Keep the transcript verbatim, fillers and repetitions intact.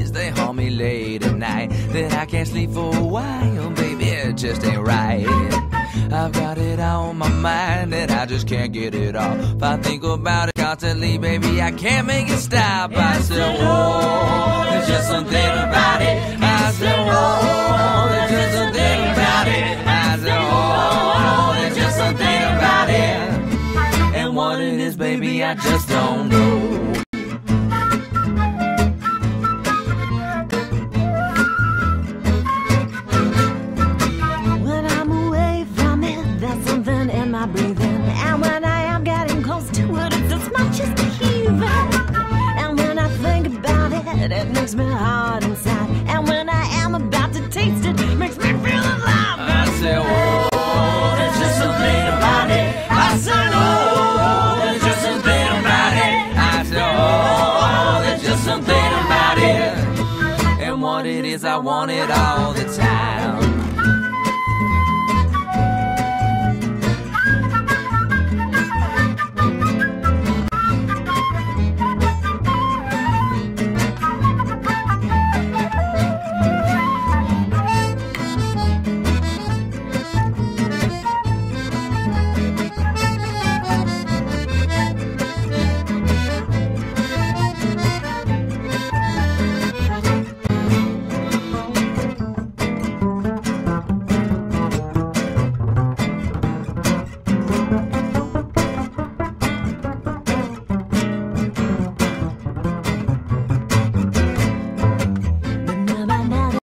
dreams, they haunt me late at night. That I can't sleep for a while, baby, it just ain't right. I've got it on my mind and I just can't get it off. If I think about it constantly, baby, I can't make it stop. I said, oh, there's just something about it. I said, oh, there's just something about it. I said, oh, there's just something about it. And what it is, baby, I just don't know. Breathing, and when I am getting close to it, it's as much as heaving. And when I think about it, it makes me hard inside. And when I am about to taste it, it makes me feel alive. I said, oh, there's just something about it. I said, oh, there's just something about it. I said, oh, there's just something about it. And what it is, I want it all.